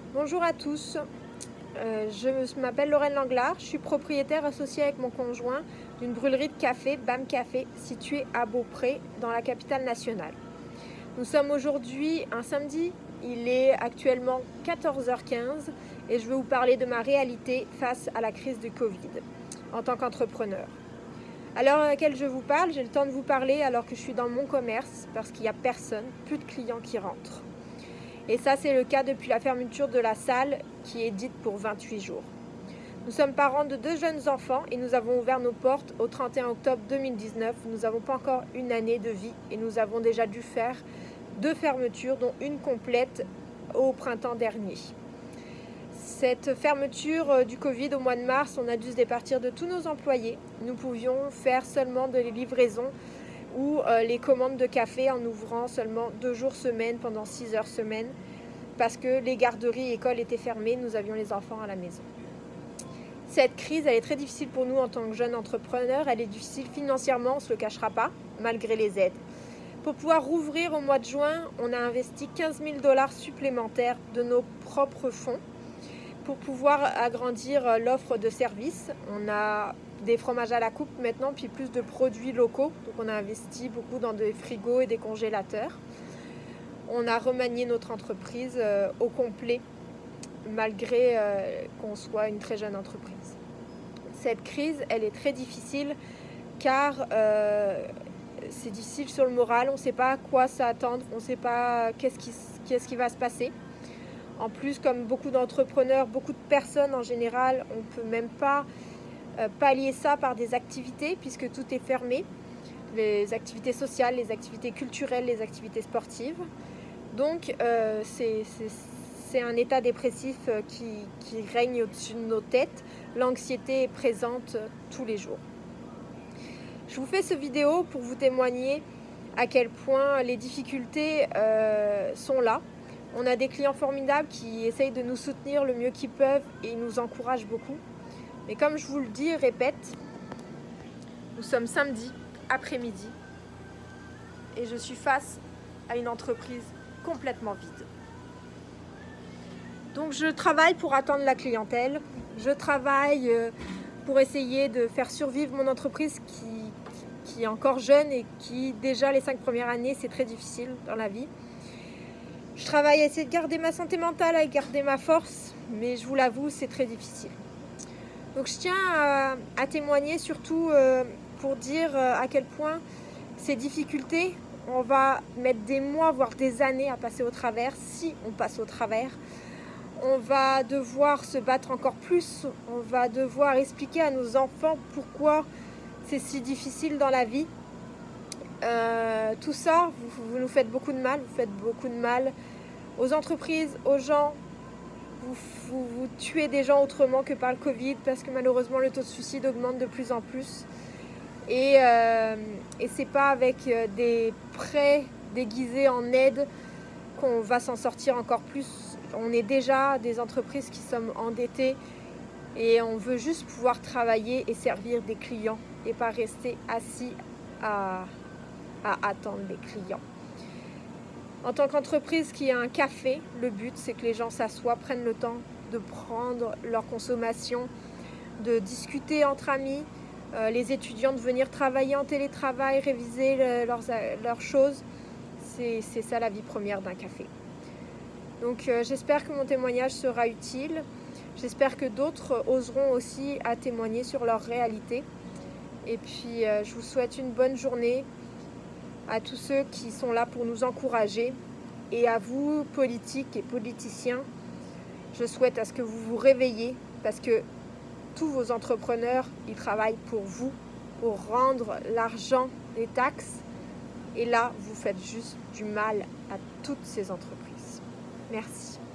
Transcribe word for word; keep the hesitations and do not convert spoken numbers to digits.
Bonjour à tous, euh, je m'appelle Lorraine Langlard, je suis propriétaire associée avec mon conjoint d'une brûlerie de café, B A M Café, située à Beaupré, dans la capitale nationale. Nous sommes aujourd'hui un samedi, il est actuellement quatorze heures quinze et je vais vous parler de ma réalité face à la crise du Covid en tant qu'entrepreneur. À l'heure à laquelle je vous parle, j'ai le temps de vous parler alors que je suis dans mon commerce parce qu'il n'y a personne, plus de clients qui rentrent. Et ça, c'est le cas depuis la fermeture de la salle qui est dite pour vingt-huit jours. Nous sommes parents de deux jeunes enfants et nous avons ouvert nos portes au trente et un octobre deux mille dix-neuf. Nous n'avons pas encore une année de vie et nous avons déjà dû faire deux fermetures, dont une complète au printemps dernier. Cette fermeture du Covid au mois de mars, on a dû se départir de tous nos employés. Nous pouvions faire seulement de les livraisons ou euh, les commandes de café en ouvrant seulement deux jours semaine pendant six heures semaine parce que les garderies et écoles étaient fermées, nous avions les enfants à la maison. Cette crise, elle est très difficile pour nous en tant que jeunes entrepreneurs, elle est difficile financièrement, on ne se le cachera pas, malgré les aides. Pour pouvoir rouvrir au mois de juin, on a investi quinze mille dollars supplémentaires de nos propres fonds pour pouvoir agrandir l'offre de services. On a des fromages à la coupe maintenant, puis plus de produits locaux. Donc on a investi beaucoup dans des frigos et des congélateurs. On a remanié notre entreprise euh, au complet, malgré euh, qu'on soit une très jeune entreprise. Cette crise, elle est très difficile car euh, c'est difficile sur le moral. On ne sait pas à quoi s'attendre, on ne sait pas qu'est-ce qui, qu'est-ce qui va se passer. En plus, comme beaucoup d'entrepreneurs, beaucoup de personnes en général, on ne peut même pas euh, pallier ça par des activités puisque tout est fermé. Les activités sociales, les activités culturelles, les activités sportives. Donc, euh, c'est, c'est, c'est un état dépressif qui, qui règne au-dessus de nos têtes. L'anxiété est présente tous les jours. Je vous fais cette vidéo pour vous témoigner à quel point les difficultés euh, sont là. On a des clients formidables qui essayent de nous soutenir le mieux qu'ils peuvent et ils nous encouragent beaucoup. Mais comme je vous le dis et répète, nous sommes samedi après-midi et je suis face à une entreprise complètement vide. Donc je travaille pour attendre la clientèle, je travaille pour essayer de faire survivre mon entreprise qui, qui est encore jeune et qui déjà les cinq premières années c'est très difficile dans la vie. Je travaille à essayer de garder ma santé mentale, à garder ma force, mais je vous l'avoue, c'est très difficile. Donc je tiens à, à témoigner surtout euh, pour dire euh, à quel point ces difficultés, on va mettre des mois, voire des années à passer au travers, si on passe au travers. On va devoir se battre encore plus, on va devoir expliquer à nos enfants pourquoi c'est si difficile dans la vie. Euh, tout ça, vous, vous nous faites beaucoup de mal, vous faites beaucoup de mal aux entreprises, aux gens, vous, vous, vous tuez des gens autrement que par le Covid parce que malheureusement le taux de suicide augmente de plus en plus et, euh, et c'est pas avec des prêts déguisés en aide qu'on va s'en sortir encore plus. On est déjà des entreprises qui sommes endettées et on veut juste pouvoir travailler et servir des clients et pas rester assis à à attendre les clients. En tant qu'entreprise qui a un café, le but c'est que les gens s'assoient, prennent le temps de prendre leur consommation, de discuter entre amis, euh, les étudiants de venir travailler en télétravail, réviser le, leurs, leurs choses. C'est, c'est ça la vie première d'un café. Donc euh, j'espère que mon témoignage sera utile. J'espère que d'autres oseront aussi à témoigner sur leur réalité. Et puis euh, je vous souhaite une bonne journée à tous ceux qui sont là pour nous encourager et à vous, politiques et politiciens, je souhaite à ce que vous vous réveillez parce que tous vos entrepreneurs, ils travaillent pour vous, pour rendre l'argent des taxes et là, vous faites juste du mal à toutes ces entreprises. Merci.